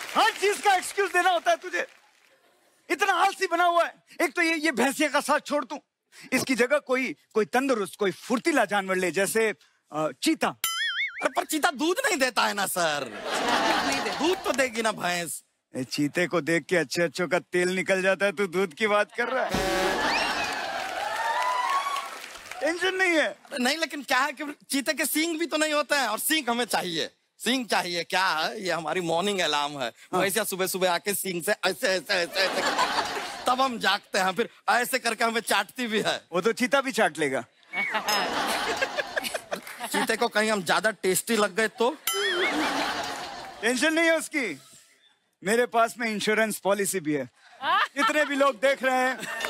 हर चीज का एक्सक्यूज देना होता है तुझे। इतना आलसी बना हुआ है। एक तो ये भैंसिया का साथ छोड़ तू, इसकी जगह कोई तंदुरुस्त, कोई फुर्तीला जानवर ले, जैसे चीता। पर चीता दूध नहीं देता है ना सर। दूध तो देगी ना भैंस। चीते को देख के अच्छे अच्छों का तेल निकल जाता है, तू दूध की बात कर रहा है। टेंशन नहीं है। नहीं, लेकिन क्या है कि चीते के सींग भी तो नहीं होते हैं, और सींग हमें चाहिए। सींग चाहिए। क्या है, ये हमारी मॉर्निंग अलार्म है। वैसे सुबह सुबह आके सींग से ऐसे ऐसे ऐसे ऐसे तब हम जागते हैं, फिर ऐसे करके हमें चाटती भी है। वो तो चीता भी चाट लेगा। चीते को कहीं हम ज्यादा टेस्टी लग गए तो? टेंशन नहीं है उसकी, मेरे पास में इंश्योरेंस पॉलिसी भी है। जितने भी लोग देख रहे हैं